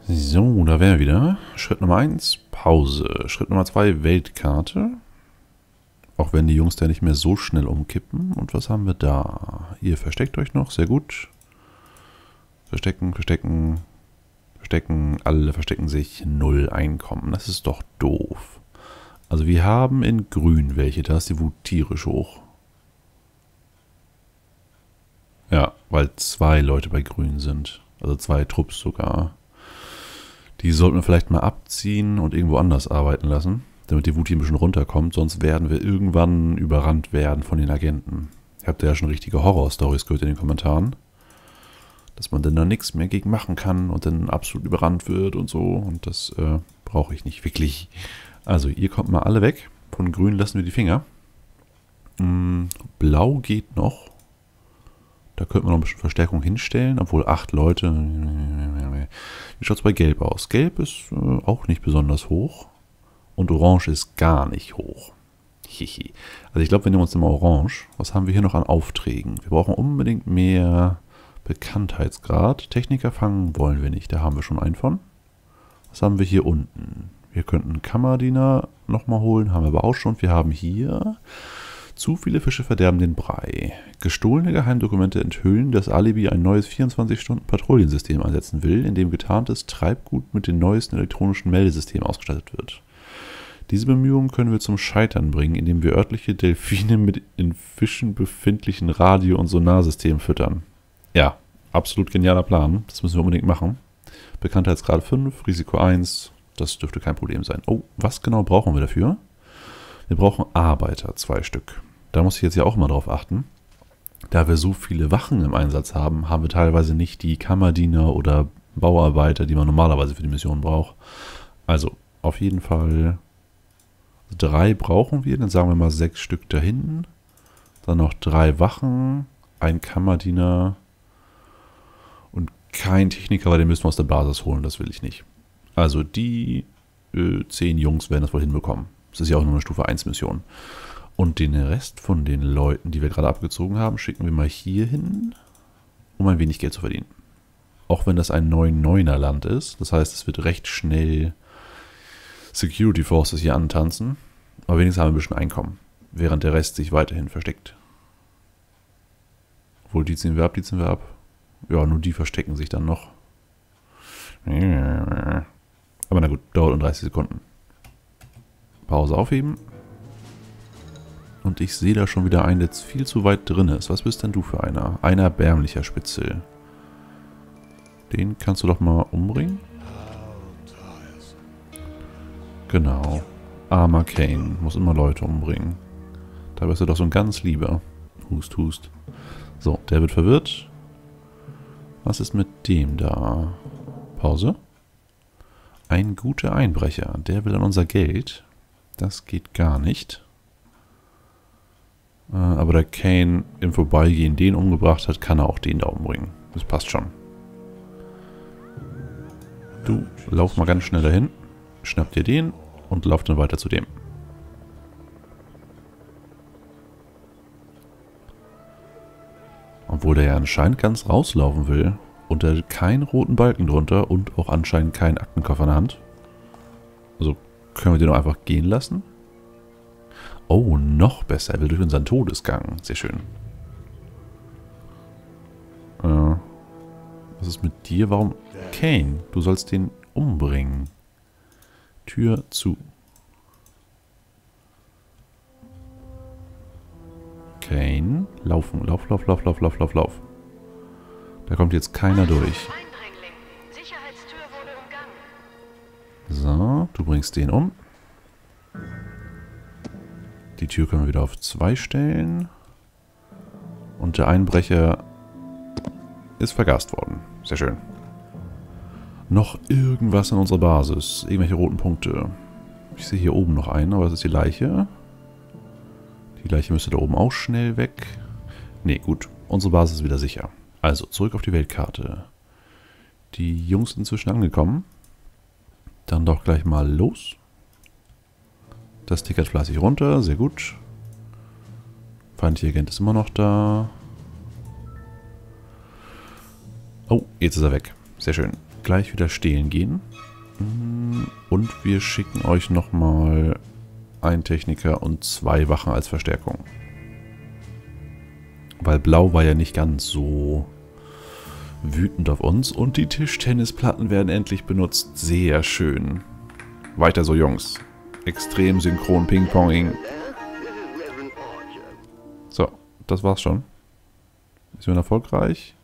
So, da wären wir wieder. Schritt Nummer 1, Pause. Schritt Nummer 2, Weltkarte. Auch wenn die Jungs da nicht mehr so schnell umkippen. Und was haben wir da? Ihr versteckt euch noch, sehr gut. Verstecken, verstecken, verstecken. Alle verstecken sich. 0 Einkommen. Das ist doch doof. Also wir haben in grün welche. Da ist die Wut tierisch hoch. Ja, weil 2 Leute bei grün sind. Also 2 Trupps sogar. Die sollten wir vielleicht mal abziehen und irgendwo anders arbeiten lassen, damit die Wut hier ein bisschen runterkommt. Sonst werden wir irgendwann überrannt werden von den Agenten. Ihr habt ja schon richtige Horror-Stories gehört in den Kommentaren. Dass man dann da nichts mehr gegen machen kann und dann absolut überrannt wird und so. Und das brauche ich nicht wirklich. Also, ihr kommt mal alle weg. Von grün lassen wir die Finger. Blau geht noch. Da könnte man noch ein bisschen Verstärkung hinstellen, obwohl 8 Leute. Wie schaut es bei Gelb aus? Gelb ist auch nicht besonders hoch. Und Orange ist gar nicht hoch. Hihi. Also ich glaube, wir nehmen uns immer Orange. Was haben wir hier noch an Aufträgen? Wir brauchen unbedingt mehr Bekanntheitsgrad. Techniker fangen wollen wir nicht. Da haben wir schon einen von. Was haben wir hier unten? Wir könnten Kammerdiener nochmal holen. Haben wir aber auch schon. Wir haben hier... Zu viele Fische verderben den Brei. Gestohlene Geheimdokumente enthüllen, dass Alibi ein neues 24-Stunden-Patrouillensystem einsetzen will, in dem getarntes Treibgut mit den neuesten elektronischen Meldesystemen ausgestattet wird. Diese Bemühungen können wir zum Scheitern bringen, indem wir örtliche Delfine mit in Fischen befindlichen Radio- und Sonarsystemen füttern. Ja, absolut genialer Plan. Das müssen wir unbedingt machen. Bekanntheitsgrad 5, Risiko 1. Das dürfte kein Problem sein. Oh, was genau brauchen wir dafür? Wir brauchen Arbeiter, 2 Stück. Da muss ich jetzt ja auch mal drauf achten. Da wir so viele Wachen im Einsatz haben, haben wir teilweise nicht die Kammerdiener oder Bauarbeiter, die man normalerweise für die Mission braucht. Also auf jeden Fall 3 brauchen wir, dann sagen wir mal 6 Stück da hinten. Dann noch 3 Wachen, ein Kammerdiener und kein Techniker, weil den müssen wir aus der Basis holen, das will ich nicht. Also die 10 Jungs werden das wohl hinbekommen. Das ist ja auch nur eine Stufe 1 Mission. Und den Rest von den Leuten, die wir gerade abgezogen haben, schicken wir mal hier hin, um ein wenig Geld zu verdienen. Auch wenn das ein 9-9er Land ist. Das heißt, es wird recht schnell Security Forces hier antanzen. Aber wenigstens haben wir ein bisschen Einkommen. Während der Rest sich weiterhin versteckt. Obwohl, die ziehen wir ab, die ziehen wir ab. Ja, nur die verstecken sich dann noch. Aber na gut, dauert um 30 Sekunden. Pause aufheben. Und ich sehe da schon wieder einen, der viel zu weit drin ist. Was bist denn du für einer? Ein erbärmlicher Spitzel. Den kannst du doch mal umbringen. Genau. Armer Kane. Muss immer Leute umbringen. Da bist du doch so ein ganz lieber. Hust, hust. So, der wird verwirrt. Was ist mit dem da? Pause. Ein guter Einbrecher. Der will an unser Geld. Das geht gar nicht. Aber da Kane im Vorbeigehen den umgebracht hat, kann er auch den da umbringen. Das passt schon. Du, lauf mal ganz schnell dahin. Schnapp dir den und lauf dann weiter zu dem. Obwohl der ja anscheinend ganz rauslaufen will. Und er hat keinen roten Balken drunter und auch anscheinend keinen Aktenkoffer in der Hand. Also können wir den doch einfach gehen lassen? Oh, noch besser. Er will durch unseren Todesgang. Sehr schön. Was ist mit dir? Warum? Kane, du sollst den umbringen. Tür zu. Kane, laufen. Lauf, lauf, lauf, lauf, lauf, lauf, lauf. Da kommt jetzt keiner durch. So, du bringst den um. Die Tür können wir wieder auf 2 stellen. Und der Einbrecher ist vergast worden. Sehr schön. Noch irgendwas in unserer Basis. Irgendwelche roten Punkte. Ich sehe hier oben noch einen, aber das ist die Leiche. Die Leiche müsste da oben auch schnell weg. Ne, gut. Unsere Basis ist wieder sicher. Also, zurück auf die Weltkarte. Die Jungs sind inzwischen angekommen. Dann doch gleich mal los. Das tickert fleißig runter, sehr gut. Feindlicher Agent ist immer noch da. Oh, jetzt ist er weg. Sehr schön. gleich wieder stehlen gehen. Und wir schicken euch nochmal einen Techniker und 2 Wachen als Verstärkung. Weil Blau war ja nicht ganz so wütend auf uns. Und die Tischtennisplatten werden endlich benutzt. Sehr schön. Weiter so, Jungs. Extrem synchron Ping-Ponging. So, das war's schon. Mission erfolgreich.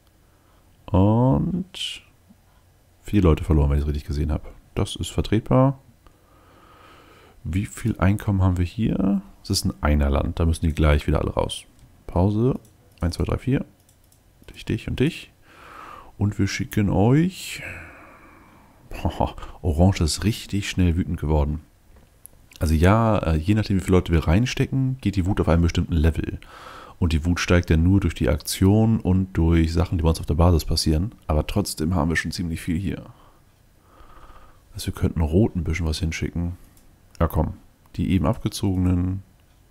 Und 4 Leute verloren, wenn ich es richtig gesehen habe. Das ist vertretbar. Wie viel Einkommen haben wir hier? Es ist ein Einerland. Da müssen die gleich wieder alle raus. Pause. 1, 2, 3, 4. Dich und dich. Und wir schicken euch... Boah, Orange ist richtig schnell wütend geworden. Also ja, je nachdem wie viele Leute wir reinstecken, geht die Wut auf einem bestimmten Level. Und die Wut steigt ja nur durch die Aktion und durch Sachen, die bei uns auf der Basis passieren. Aber trotzdem haben wir schon ziemlich viel hier. Also wir könnten Rot ein bisschen was hinschicken. Ja komm, die eben abgezogenen...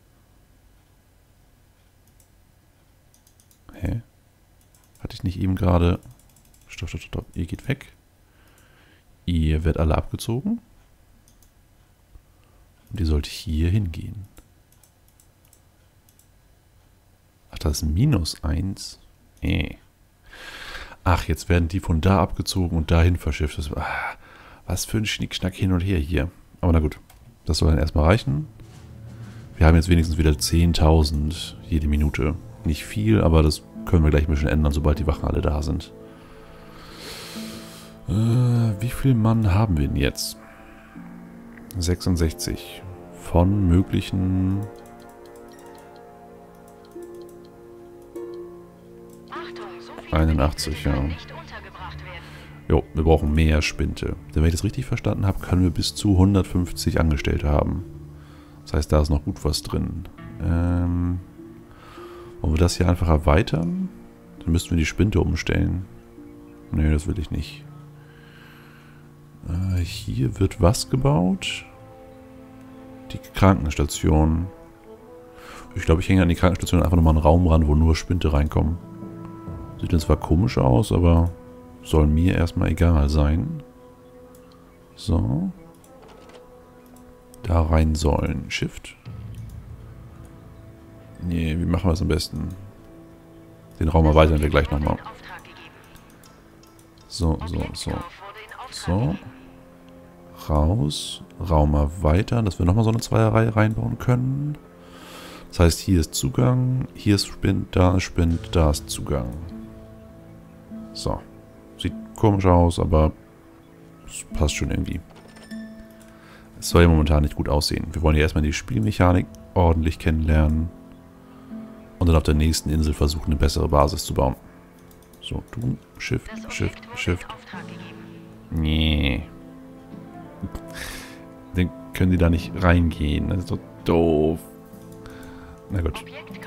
Hä? Hatte ich nicht eben gerade... Stopp, stopp, stopp, ihr geht weg. Ihr werdet alle abgezogen. Und ihr sollt hier hingehen. Ach, das ist -1. Ach, jetzt werden die von da abgezogen und dahin verschifft. Was für ein Schnickschnack hin und her hier. Aber na gut, das soll dann erstmal reichen. Wir haben jetzt wenigstens wieder 10.000 jede Minute. Nicht viel, aber das können wir gleich ein bisschen ändern, sobald die Wachen alle da sind. Wie viel Mann haben wir denn jetzt? 66. Von möglichen... 81, ja. Jo, wir brauchen mehr Spinte. Denn wenn ich das richtig verstanden habe, können wir bis zu 150 Angestellte haben. Das heißt, da ist noch gut was drin. Wollen wir das hier einfach erweitern? Dann müssten wir die Spinte umstellen. Nee, das will ich nicht. Hier wird was gebaut? Die Krankenstation. Ich glaube, ich hänge an die Krankenstation einfach nochmal einen Raum ran, wo nur Spinte reinkommen. Sieht dann zwar komisch aus, aber soll mir erstmal egal sein. So. Da rein sollen. Shift. Nee, wie machen wir es am besten? Den Raum erweitern wir gleich nochmal. So. So. Raus. Raum erweitern, dass wir nochmal so eine Zweierreihe reinbauen können. Das heißt, hier ist Zugang, hier ist Spind, da ist Spind, da ist Zugang. So. Sieht komisch aus, aber es passt schon irgendwie. Es soll ja momentan nicht gut aussehen. Wir wollen ja erstmal die Spielmechanik ordentlich kennenlernen. Und dann auf der nächsten Insel versuchen, eine bessere Basis zu bauen. So, du, Shift. Nee. Dann können die da nicht reingehen. Das ist doch doof. Na gut.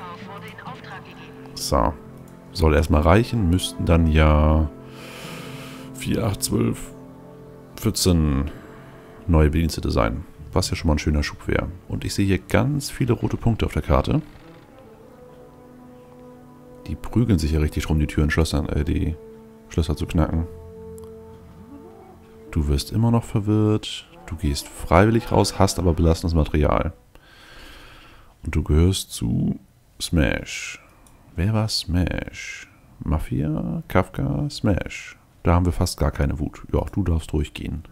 So. Soll erstmal reichen. Müssten dann ja 4, 8, 12, 14 neue Bedienstete sein. Was ja schon mal ein schöner Schub wäre. Und ich sehe hier ganz viele rote Punkte auf der Karte. Die prügeln sich ja richtig rum, die Türen, die Schlösser zu knacken. Du wirst immer noch verwirrt. Du gehst freiwillig raus, hast aber belastendes Material. Und du gehörst zu Smash. Wer war Smash? Mafia, Kafka, Smash. Da haben wir fast gar keine Wut. Ja, du darfst durchgehen.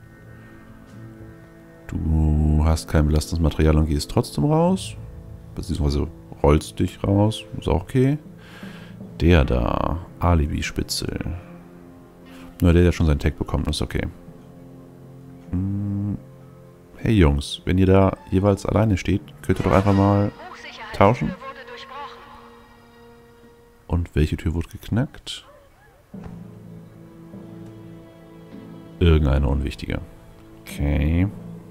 Du hast kein belastendes Material und gehst trotzdem raus. Beziehungsweise rollst dich raus. Ist auch okay. Der da, Alibi-Spitzel. Nur der schon seinen Tag bekommen, ist okay. Hey Jungs, wenn ihr da jeweils alleine steht, könnt ihr doch einfach mal tauschen. Und welche Tür wurde geknackt? Irgendeine unwichtige. Okay.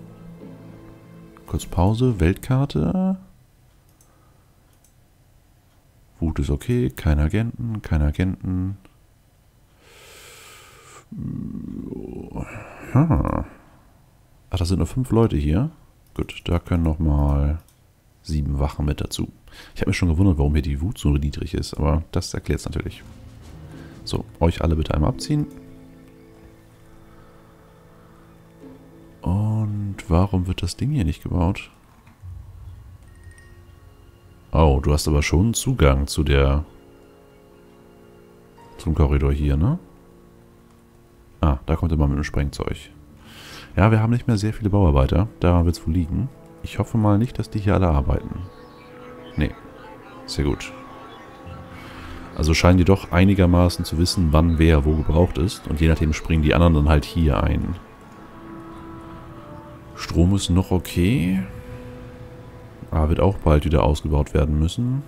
Kurz Pause, Weltkarte. Wut ist okay, keine Agenten, keine Agenten. Ach, das sind nur 5 Leute hier. Gut, da können nochmal 7 Wachen mit dazu. Ich habe mich schon gewundert, warum hier die Wut so niedrig ist, aber das erklärt es natürlich. So, euch alle bitte einmal abziehen. warum wird das Ding hier nicht gebaut? Oh, du hast aber schon Zugang zu zum Korridor hier, ne? Ah, da kommt er mal mit dem Sprengzeug. Ja, wir haben nicht mehr sehr viele Bauarbeiter. Daran wird es wohl liegen. Ich hoffe mal nicht, dass die hier alle arbeiten. Nee. Sehr gut. Also scheinen die doch einigermaßen zu wissen, wann wer wo gebraucht ist. Und je nachdem springen die anderen dann halt hier ein. Strom ist noch okay. Aber wird auch bald wieder ausgebaut werden müssen.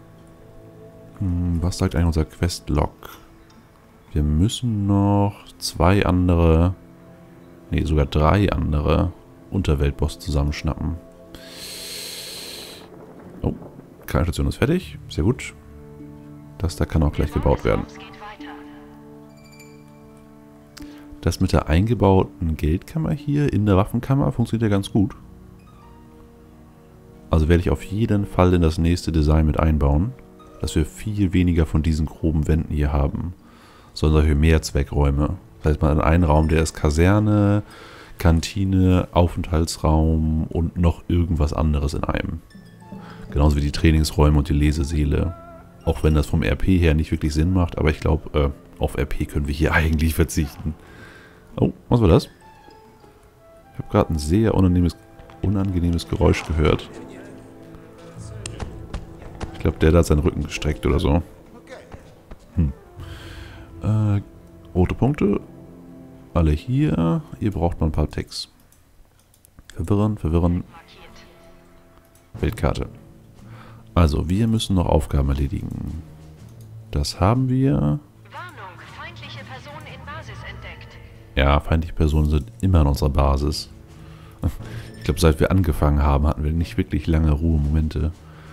Was sagt eigentlich unser Questlog? Wir müssen noch 2 andere... Ne, sogar 3 andere Unterweltbosse zusammenschnappen. Oh, Krankenstation ist fertig. Sehr gut. Das da kann auch gleich gebaut werden. Das mit der eingebauten Geldkammer hier in der Waffenkammer funktioniert ja ganz gut. Also werde ich auf jeden Fall in das nächste Design mit einbauen, dass wir viel weniger von diesen groben Wänden hier haben, sondern solche Mehrzweckräume. Das heißt, man hat einen Raum, der ist Kaserne, Kantine, Aufenthaltsraum und noch irgendwas anderes in einem. Genauso wie die Trainingsräume und die Lesesäle. Auch wenn das vom RP her nicht wirklich Sinn macht, aber ich glaube, auf RP können wir hier eigentlich verzichten. Oh, was war das? Ich habe gerade ein sehr unangenehmes Geräusch gehört. Ich glaube, der da hat seinen Rücken gestreckt oder so. Rote Punkte. Alle hier. Ihr braucht noch ein paar Tags. Verwirren. Weltkarte. Also, wir müssen noch Aufgaben erledigen. Das haben wir. Warnung, feindliche Personen in Basis entdeckt. Ja, feindliche Personen sind immer in unserer Basis. Ich glaube, seit wir angefangen haben, hatten wir nicht wirklich lange Ruhemomente.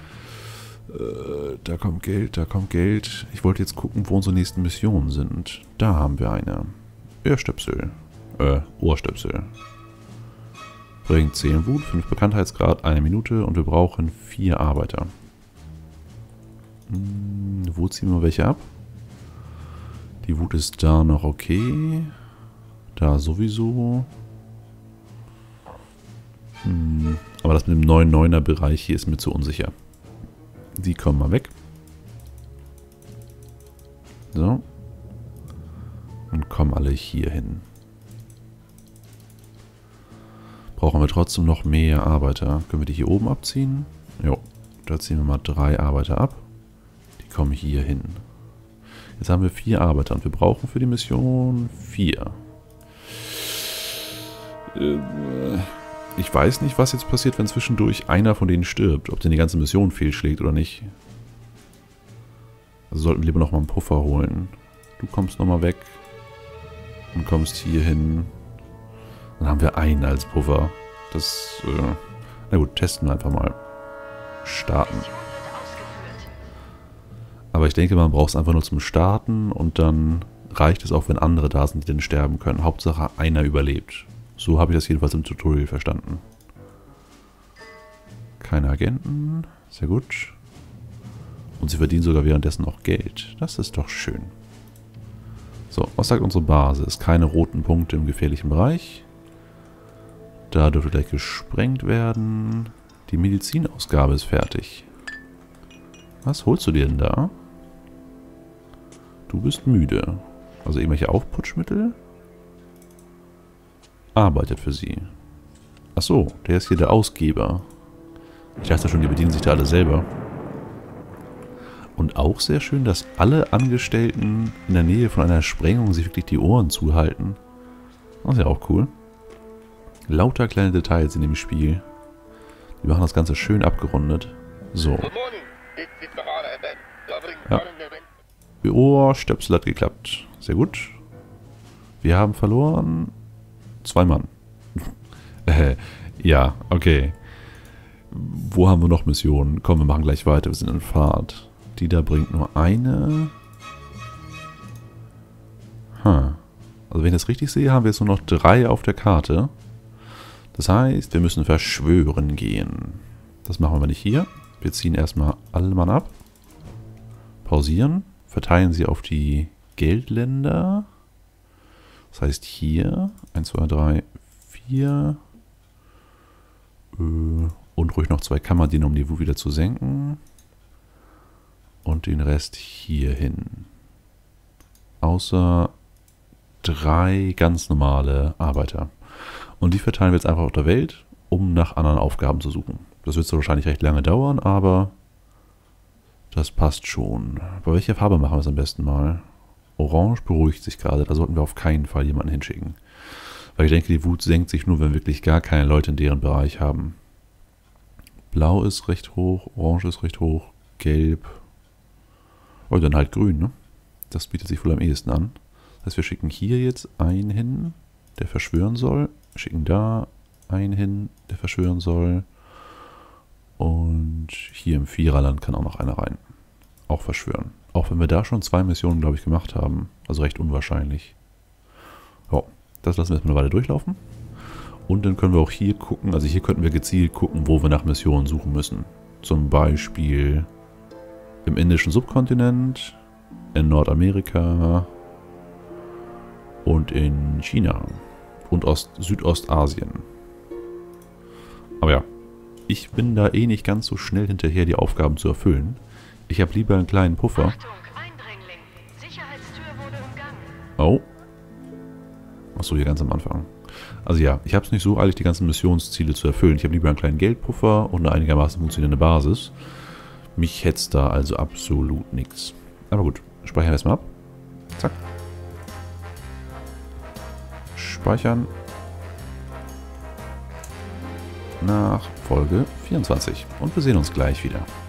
Da kommt Geld, da kommt Geld. Ich wollte jetzt gucken, wo unsere nächsten Missionen sind. Da haben wir eine. Ohrstöpsel. Ohrstöpsel. Bringt 10 Wut, 5 Bekanntheitsgrad, 1 Minute und wir brauchen 4 Arbeiter. Wo ziehen wir welche ab? Die Wut ist da noch okay. Da sowieso. Aber das mit dem 9-9er Bereich hier ist mir zu unsicher. Die kommen mal weg. So. Und kommen alle hier hin. Brauchen wir trotzdem noch mehr Arbeiter. Können wir die hier oben abziehen? Jo. Da ziehen wir mal 3 Arbeiter ab. Die kommen hier hin. Jetzt haben wir 4 Arbeiter und wir brauchen für die Mission 4. Ich weiß nicht, was jetzt passiert, wenn zwischendurch einer von denen stirbt. Ob denn die ganze Mission fehlschlägt oder nicht. Also sollten wir lieber nochmal einen Puffer holen. Du kommst nochmal weg. Und kommst hier hin. Dann haben wir einen als Puffer. Das, na gut, testen wir einfach mal. Starten. Aber ich denke, man braucht es einfach nur zum Starten und dann reicht es auch, wenn andere da sind, die dann sterben können. Hauptsache, einer überlebt. So habe ich das jedenfalls im Tutorial verstanden. Keine Agenten. Sehr gut. Und sie verdienen sogar währenddessen noch Geld. Das ist doch schön. So, was sagt unsere Basis? Keine roten Punkte im gefährlichen Bereich. Da dürfte gleich gesprengt werden. Die Medizinausgabe ist fertig. Was holst du dir denn da? Du bist müde. Also irgendwelche Aufputschmittel? Arbeitet für sie. Achso, der ist hier der Ausgeber. Ich dachte schon, die bedienen sich da alle selber. Und auch sehr schön, dass alle Angestellten in der Nähe von einer Sprengung sich wirklich die Ohren zuhalten. Das ist ja auch cool. Lauter kleine Details in dem Spiel. Die machen das Ganze schön abgerundet. So. Ja. Ohrstöpsel hat geklappt. Sehr gut. Wir haben verloren 2 Mann. Ja, okay. Wo haben wir noch Missionen? Komm, wir machen gleich weiter. Wir sind in Fahrt. Die da bringt nur eine. Also wenn ich das richtig sehe, haben wir jetzt nur noch 3 auf der Karte. Das heißt, wir müssen verschwören gehen. Das machen wir nicht hier. Wir ziehen erstmal alle Mann ab. Pausieren. Verteilen sie auf die Geldländer. Das heißt hier 1, 2, 3, 4. Und ruhig noch 2 Kammerdiener, um die Wut wieder zu senken. Und den Rest hier hin. Außer 3 ganz normale Arbeiter. Und die verteilen wir jetzt einfach auf der Welt, um nach anderen Aufgaben zu suchen. Das wird so wahrscheinlich recht lange dauern, aber das passt schon. Bei welcher Farbe machen wir es am besten mal? Orange beruhigt sich gerade, da sollten wir auf keinen Fall jemanden hinschicken. Weil ich denke, die Wut senkt sich nur, wenn wir wirklich gar keine Leute in deren Bereich haben. Blau ist recht hoch, Orange ist recht hoch, Gelb. Und dann halt Grün, ne? Das bietet sich wohl am ehesten an. Das heißt, wir schicken hier jetzt einen hin, der verschwören soll. Wir schicken da einen hin, der verschwören soll. Und hier im Viererland kann auch noch einer rein. Auch verschwören. Auch wenn wir da schon 2 Missionen, glaube ich, gemacht haben. Also recht unwahrscheinlich. Ja, das lassen wir jetzt mal eine Weile durchlaufen. Und dann können wir auch hier gucken, also hier könnten wir gezielt gucken, wo wir nach Missionen suchen müssen. Zum Beispiel im indischen Subkontinent, in Nordamerika und in China und Südostasien. Aber ja, ich bin da eh nicht ganz so schnell hinterher, die Aufgaben zu erfüllen. Ich habe lieber einen kleinen Puffer. Achtung, Eindringling. Sicherheitstür wurde umgangen. Oh. Achso, hier ganz am Anfang. Also ja, ich habe es nicht so eilig, die ganzen Missionsziele zu erfüllen. Ich habe lieber einen kleinen Geldpuffer und eine einigermaßen funktionierende Basis. Mich hetzt da also absolut nichts. Aber gut, speichern wir erstmal ab. Zack. Speichern. Nach Folge 24. Und wir sehen uns gleich wieder.